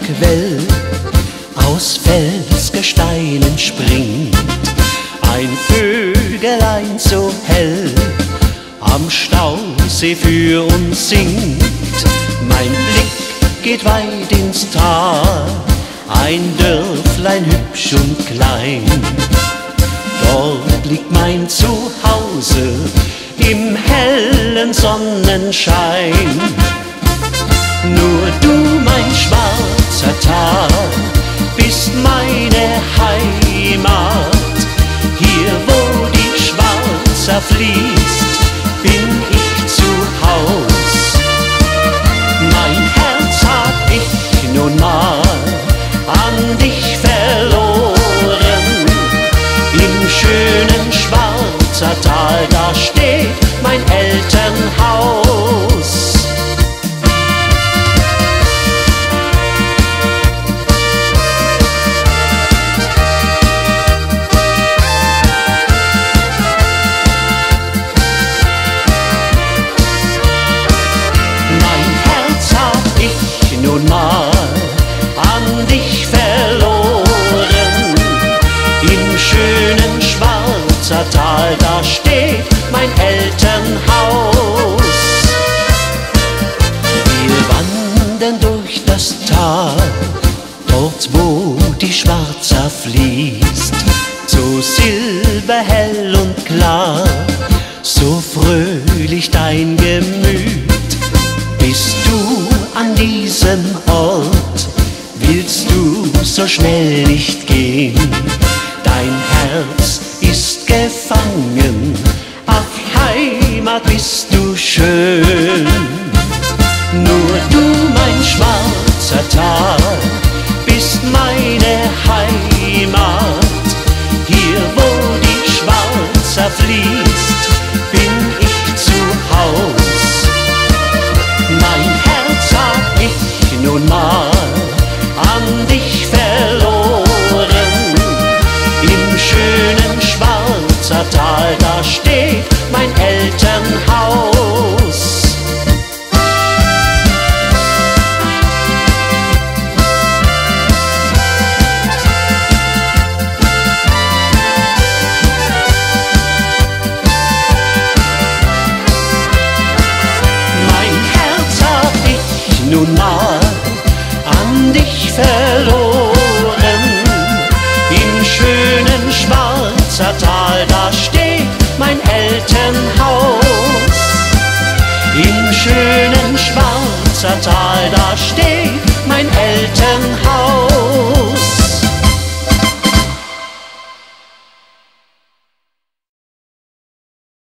Quell aus Felsgesteinen springt, ein Vögelein so hell am Stausee für uns singt. Mein Blick geht weit ins Tal, ein Dörflein hübsch und klein. Dort liegt mein Zuhause im hellen Sonnenschein. Nur du, mein schwarzer Tal, bist meine Heimat. Hier, wo die Schwarza fließt, bin ich zu Haus. Mein Herz hab ich nun mal an dich verloren. Im schönen Schwarza Tal, da steht mein Elternhaus. Nun mal an dich verloren. Im schönen Schwarza Tal, da steht mein Elternhaus. Wir wandern durch das Tal, dort wo die Schwarza fließt, so silberhell und klar, so fröhlich dein Gemüt. Bist du an diesem Ort, willst du so schnell nicht gehen? Dein Herz ist gefangen, ach Heimat bist du schön. Nur du, mein schwarzer Tal, bist meine Heimat. Hier, wo die Schwarza fließt, bin ich zu Haus. Mein Herz hab ich nun mal an dich verloren. Im schönen Schwarza Tal, da steht mein Elternhaus. Nun mal an dich verloren. Im schönen Schwarza Tal, da steht mein Elternhaus. Im schönen Schwarza Tal, da steht mein Elternhaus.